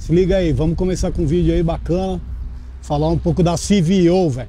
Se liga aí, vamos começar com um vídeo aí bacana. Falar um pouco da CVO, velho.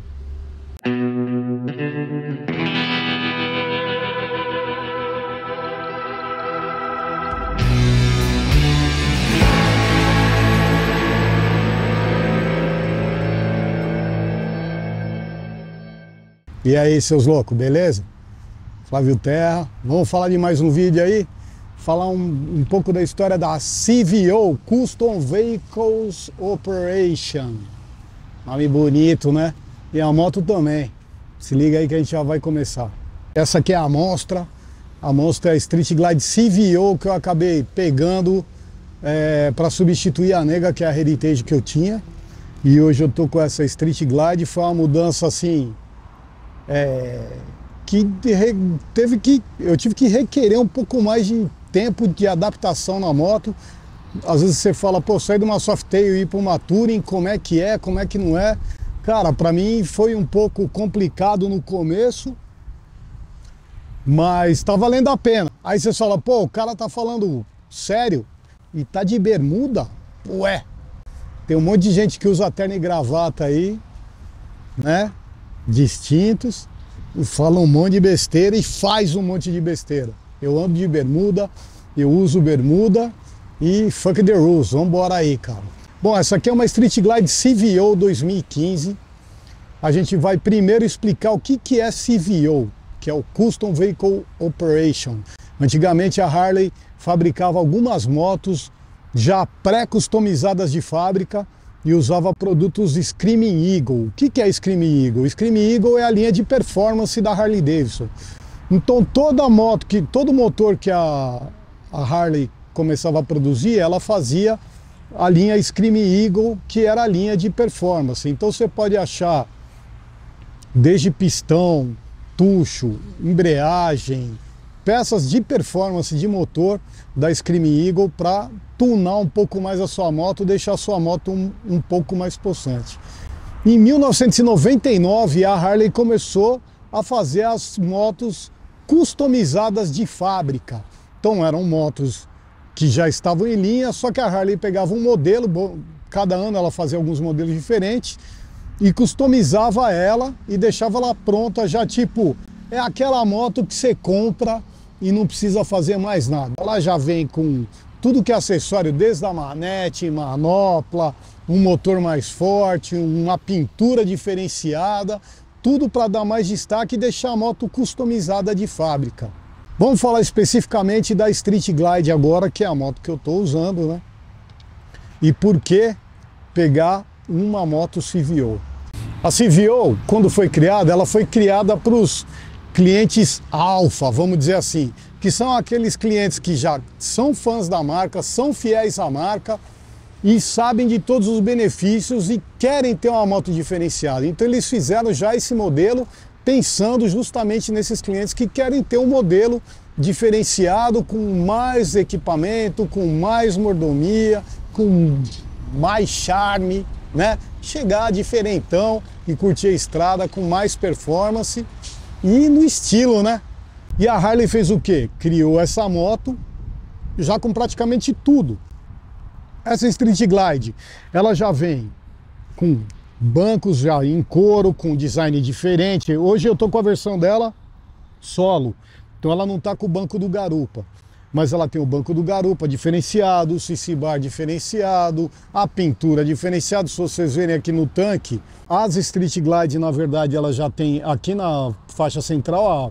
E aí, seus loucos, beleza? Flávio Terra. Vamos falar de mais um vídeo aí? Falar um pouco da história da CVO, Custom Vehicles Operation. Nome bonito, né? E a moto também. Se liga aí que a gente já vai começar. Essa aqui é a Monstra. A Monstra é a Street Glide CVO que eu acabei pegando para substituir a Nega, que é a Heritage que eu tinha. E hoje eu tô com essa Street Glide. Foi uma mudança assim... eu tive que requerer um pouco mais de tempo de adaptação na moto. Às vezes você fala, pô, sair de uma Softail e ir para uma Touring, como é que não é? Cara, para mim foi um pouco complicado no começo, mas tá valendo a pena. Aí você fala, pô, o cara tá falando sério e tá de bermuda? Ué, tem um monte de gente que usa terno e gravata aí, né? Distintos, e fala um monte de besteira e faz um monte de besteira. Eu ando de bermuda, eu uso bermuda e fuck the rules, vambora aí, cara. Bom, essa aqui é uma Street Glide CVO 2015. A gente vai primeiro explicar o que é CVO, que é o Custom Vehicle Operation. Antigamente a Harley fabricava algumas motos já pré-customizadas de fábrica e usava produtos Screaming Eagle. O que é Screaming Eagle? Screaming Eagle é a linha de performance da Harley Davidson. Então todo motor que a Harley começava a produzir, ela fazia a linha Screaming Eagle, que era a linha de performance. Então você pode achar desde pistão, tucho, embreagem, peças de performance de motor da Screaming Eagle para tunar um pouco mais a sua moto, deixar a sua moto um pouco mais possante. Em 1999 a Harley começou a fazer as motos customizadas de fábrica. Então eram motos que já estavam em linha, só que a Harley pegava um modelo, cada ano ela fazia alguns modelos diferentes e customizava ela e deixava ela pronta já, tipo, é aquela moto que você compra e não precisa fazer mais nada. Ela já vem com tudo que é acessório, desde a manete, manopla, um motor mais forte, uma pintura diferenciada, tudo para dar mais destaque e deixar a moto customizada de fábrica. Vamos falar especificamente da Street Glide agora, que é a moto que eu estou usando, né? E por que pegar uma moto CVO? A CVO, quando foi criada, ela foi criada para os clientes alfa, vamos dizer assim, que são aqueles clientes que já são fãs da marca, são fiéis à marca e sabem de todos os benefícios e querem ter uma moto diferenciada. Então eles fizeram já esse modelo pensando justamente nesses clientes que querem ter um modelo diferenciado, com mais equipamento, com mais mordomia, com mais charme, né? Chegar diferentão e curtir a estrada com mais performance e no estilo, né? E a Harley fez o quê? Criou essa moto já com praticamente tudo. Essa Street Glide, ela já vem com bancos já em couro, com design diferente. Hoje eu tô com a versão dela solo, então ela não tá com o banco do garupa, mas ela tem o banco do garupa diferenciado, o CC bar diferenciado, a pintura diferenciada. Se vocês verem aqui no tanque, as Street Glide, na verdade, ela já tem aqui na faixa central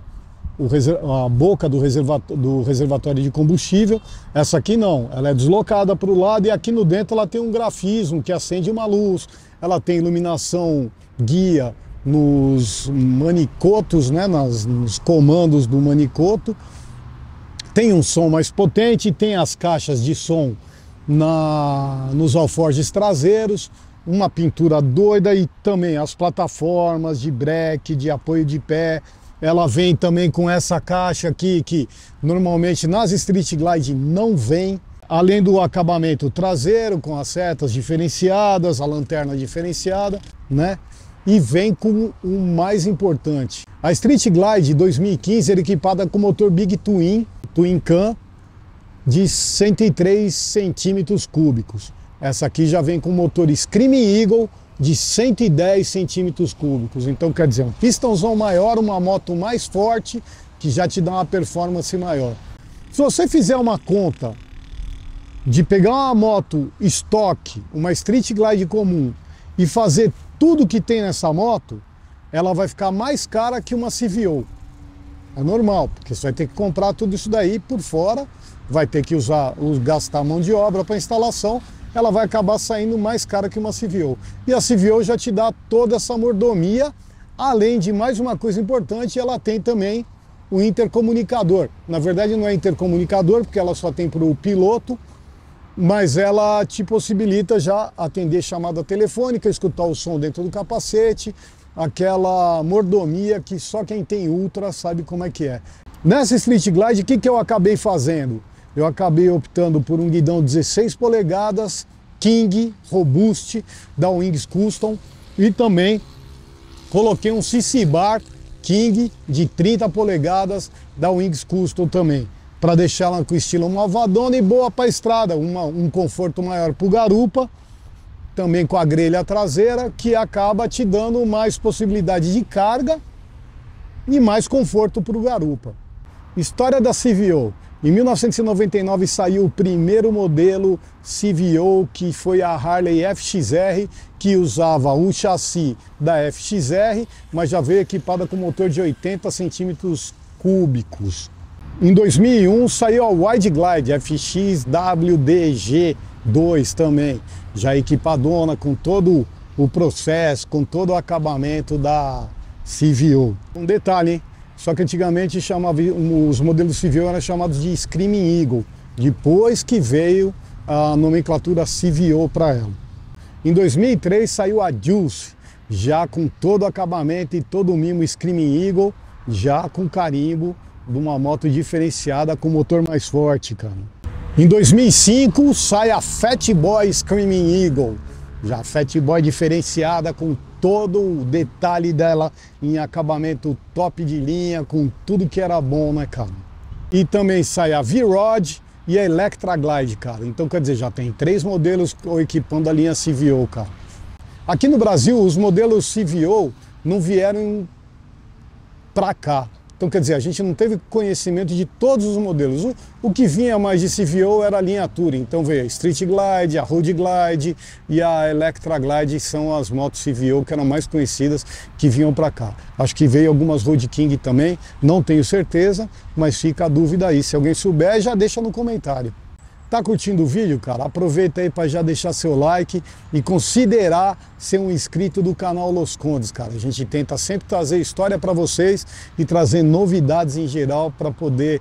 a boca do reservatório de combustível. Essa aqui não, ela é deslocada para o lado e aqui no dentro ela tem um grafismo que acende uma luz, ela tem iluminação guia nos manicotos, né, nos comandos do manicoto, tem um som mais potente, tem as caixas de som nos alforjes traseiros, uma pintura doida e também as plataformas de breque, de apoio de pé. Ela vem também com essa caixa aqui, que normalmente nas Street Glide não vem. Além do acabamento traseiro, com as setas diferenciadas, a lanterna diferenciada, né? E vem com o mais importante. A Street Glide 2015 era equipada com motor Big Twin Cam, de 103 centímetros cúbicos. Essa aqui já vem com motor Screaming Eagle de 110 centímetros cúbicos. Então quer dizer, um pistãozão maior, uma moto mais forte, que já te dá uma performance maior. Se você fizer uma conta de pegar uma moto estoque, uma Street Glide comum, e fazer tudo que tem nessa moto, ela vai ficar mais cara que uma CVO. É normal, porque você vai ter que comprar tudo isso daí por fora, vai ter que gastar mão de obra para instalação, ela vai acabar saindo mais cara que uma CVO. E a CVO já te dá toda essa mordomia, além de mais uma coisa importante, ela tem também o intercomunicador. Na verdade não é intercomunicador, porque ela só tem para o piloto, mas ela te possibilita já atender chamada telefônica, escutar o som dentro do capacete, aquela mordomia que só quem tem Ultra sabe como é que é. Nessa Street Glide, o que eu acabei fazendo? Eu acabei optando por um guidão 16 polegadas, King, Robust, da Wings Custom, e também coloquei um CC Bar King de 30 polegadas da Wings Custom também, para deixar ela com estilo malvadona e boa para a estrada, um conforto maior para o garupa, também com a grelha traseira, que acaba te dando mais possibilidade de carga e mais conforto para o garupa. História da CVO. Em 1999 saiu o primeiro modelo CVO, que foi a Harley FXR, que usava o chassi da FXR, mas já veio equipada com motor de 80 centímetros cúbicos. Em 2001 saiu a Wide Glide FXWDG2 também, já equipadona com todo o processo, com todo o acabamento da CVO. Um detalhe, hein? Só que antigamente os modelos CVO eram chamados de Screaming Eagle, depois que veio a nomenclatura CVO para ela. Em 2003 saiu a Juice, já com todo o acabamento e todo o mimo Screaming Eagle, já com carimbo de uma moto diferenciada com motor mais forte, cara. Em 2005 sai a Fat Boy Screaming Eagle, já Fat Boy diferenciada com todo o detalhe dela em acabamento top de linha, com tudo que era bom, né, cara? E também sai a V-Rod e a Electra Glide, cara. Então, quer dizer, já tem 3 modelos equipando a linha CVO, cara. Aqui no Brasil, os modelos CVO não vieram pra cá. Então, quer dizer, a gente não teve conhecimento de todos os modelos. O que vinha mais de CVO era a linha Touring. Então veio a Street Glide, a Road Glide e a Electra Glide, são as motos CVO que eram mais conhecidas que vinham para cá. Acho que veio algumas Road King também, não tenho certeza, mas fica a dúvida aí. Se alguém souber, já deixa no comentário. Tá curtindo o vídeo, cara? Aproveita aí para já deixar seu like e considerar ser um inscrito do canal Los Condes, cara. A gente tenta sempre trazer história para vocês e trazer novidades em geral para poder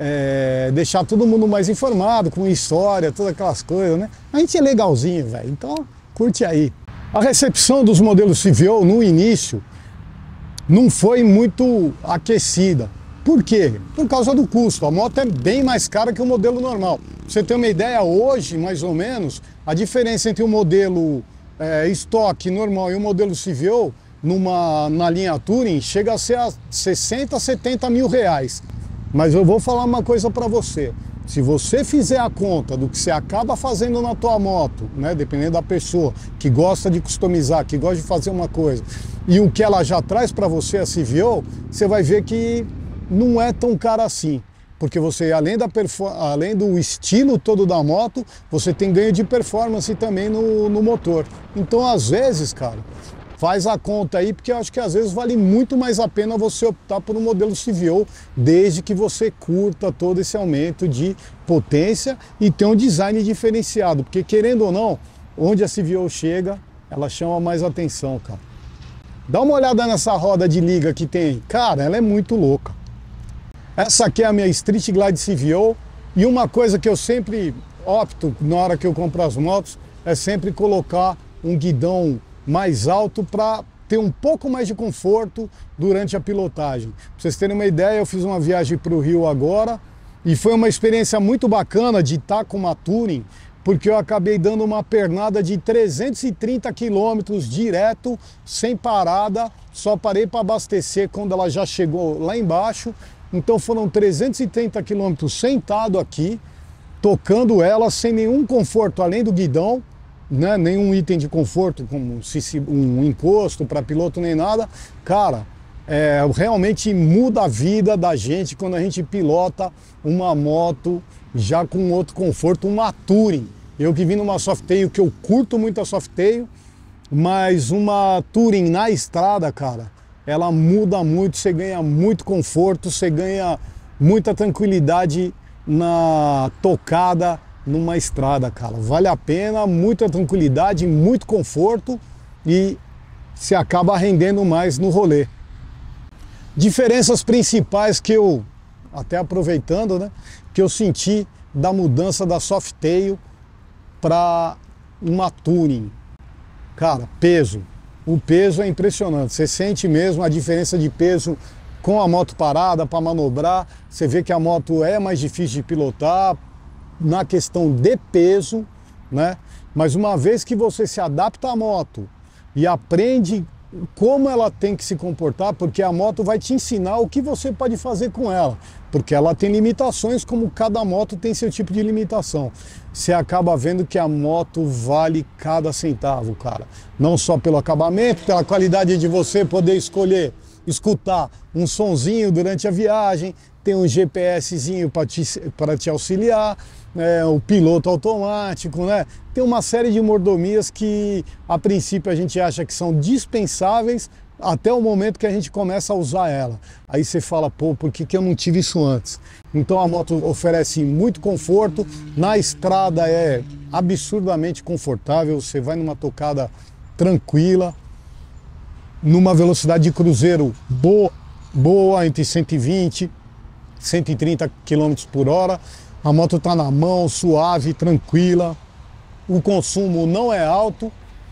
deixar todo mundo mais informado, com história, todas aquelas coisas, né? A gente é legalzinho, velho, então curte aí. A recepção dos modelos CVO no início não foi muito aquecida. Por quê? Por causa do custo. A moto é bem mais cara que o modelo normal. Pra você ter uma ideia, hoje, mais ou menos, a diferença entre o modelo estoque normal e o modelo CVO na linha Touring chega a ser a 60, 70 mil reais. Mas eu vou falar uma coisa para você. Se você fizer a conta do que você acaba fazendo na tua moto, né, dependendo da pessoa que gosta de customizar, que gosta de fazer uma coisa, e o que ela já traz para você, a CVO, você vai ver que não é tão caro assim, porque você, além do estilo todo da moto, você tem ganho de performance também no motor. Então, às vezes, cara, faz a conta aí, porque eu acho que às vezes vale muito mais a pena você optar por um modelo CVO, desde que você curta todo esse aumento de potência e tenha um design diferenciado, porque querendo ou não, onde a CVO chega, ela chama mais atenção, cara. Dá uma olhada nessa roda de liga que tem, cara, ela é muito louca. Essa aqui é a minha Street Glide CVO, e uma coisa que eu sempre opto na hora que eu compro as motos é sempre colocar um guidão mais alto para ter um pouco mais de conforto durante a pilotagem. Pra vocês terem uma ideia, eu fiz uma viagem para o Rio agora e foi uma experiência muito bacana de estar com uma Touring, porque eu acabei dando uma pernada de 330 quilômetros direto, sem parada, só parei para abastecer quando ela já chegou lá embaixo. Então foram 330 quilômetros sentado aqui, tocando ela sem nenhum conforto além do guidão, né, nenhum item de conforto, como um encosto para piloto nem nada, cara, realmente muda a vida da gente quando a gente pilota uma moto já com outro conforto, uma Touring. Eu que vim numa Softail, que eu curto muito a Softail, mas uma Touring na estrada, cara, ela muda muito, você ganha muito conforto, você ganha muita tranquilidade na tocada numa estrada, cara. Vale a pena, muita tranquilidade, muito conforto e se acaba rendendo mais no rolê. Diferenças principais que eu, até aproveitando, né, que eu senti da mudança da Softail para uma Touring. Cara, peso. O peso é impressionante. Você sente mesmo a diferença de peso com a moto parada para manobrar. Você vê que a moto é mais difícil de pilotar na questão de peso, né? Mas uma vez que você se adapta à moto e aprende como ela tem que se comportar, porque a moto vai te ensinar o que você pode fazer com ela, porque ela tem limitações, como cada moto tem seu tipo de limitação. Você acaba vendo que a moto vale cada centavo, cara. Não só pelo acabamento, pela qualidade de você poder escutar um sonzinho durante a viagem, tem um GPSzinho para te auxiliar, o piloto automático, né? Tem uma série de mordomias que a princípio a gente acha que são dispensáveis até o momento que a gente começa a usar ela. Aí você fala, pô, por que eu não tive isso antes? Então a moto oferece muito conforto, na estrada é absurdamente confortável, você vai numa tocada tranquila, numa velocidade de cruzeiro boa entre 120 e 130 km por hora. A moto está na mão, suave, tranquila. O consumo não é alto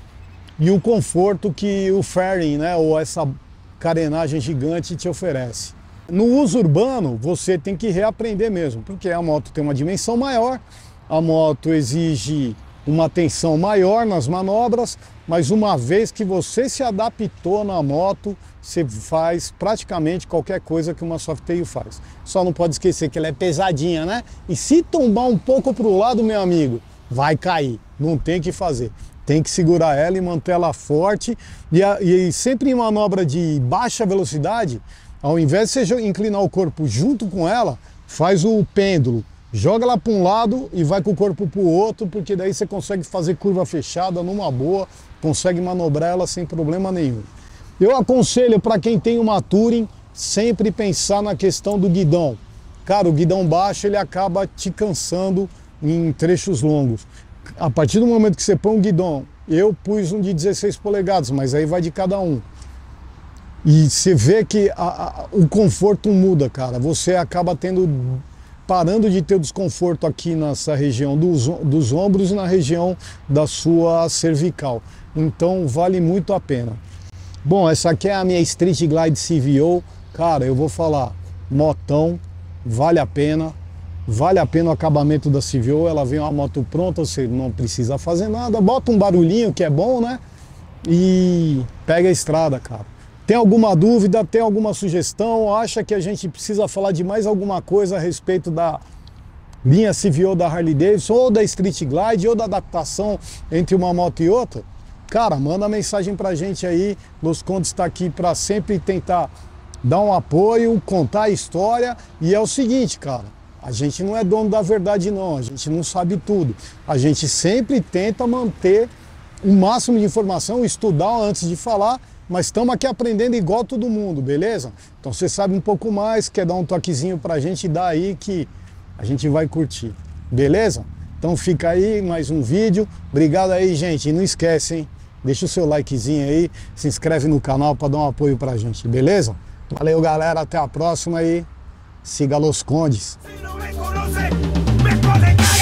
e o conforto que o fairing, né, ou essa carenagem gigante te oferece. No uso urbano, você tem que reaprender mesmo, porque a moto tem uma dimensão maior, a moto exige uma atenção maior nas manobras, mas uma vez que você se adaptou na moto, você faz praticamente qualquer coisa que uma Softail faz. Só não pode esquecer que ela é pesadinha, né? E se tombar um pouco para o lado, meu amigo, vai cair. Não tem o que fazer. Tem que segurar ela e manter ela forte. E sempre em manobra de baixa velocidade, ao invés de você inclinar o corpo junto com ela, faz o pêndulo. Joga ela para um lado e vai com o corpo para o outro, porque daí você consegue fazer curva fechada numa boa, consegue manobrar ela sem problema nenhum. Eu aconselho para quem tem uma Touring sempre pensar na questão do guidão. Cara, o guidão baixo ele acaba te cansando em trechos longos. A partir do momento que você põe um guidão, eu pus um de 16 polegadas, mas aí vai de cada um. E você vê que o conforto muda, cara. Você acaba parando de ter o desconforto aqui nessa região dos ombros e na região da sua cervical. Então vale muito a pena. Bom, essa aqui é a minha Street Glide CVO. Cara, eu vou falar, motão, vale a pena o acabamento da CVO. Ela vem uma moto pronta, você não precisa fazer nada, bota um barulhinho que é bom, né? E pega a estrada, cara. Tem alguma dúvida, tem alguma sugestão, acha que a gente precisa falar de mais alguma coisa a respeito da linha CVO da Harley Davidson, ou da Street Glide, ou da adaptação entre uma moto e outra? Cara, manda mensagem pra gente aí. Los Condes está aqui para sempre tentar dar um apoio, contar a história. E é o seguinte, cara, a gente não é dono da verdade não, a gente não sabe tudo. A gente sempre tenta manter o máximo de informação, estudar antes de falar, mas estamos aqui aprendendo igual todo mundo, beleza? Então você sabe um pouco mais, quer dar um toquezinho pra gente, dá aí que a gente vai curtir, beleza? Então fica aí mais um vídeo. Obrigado aí, gente. E não esquece, hein? Deixa o seu likezinho aí, se inscreve no canal para dar um apoio pra gente, beleza? Valeu, galera, até a próxima aí. Siga Los Condes.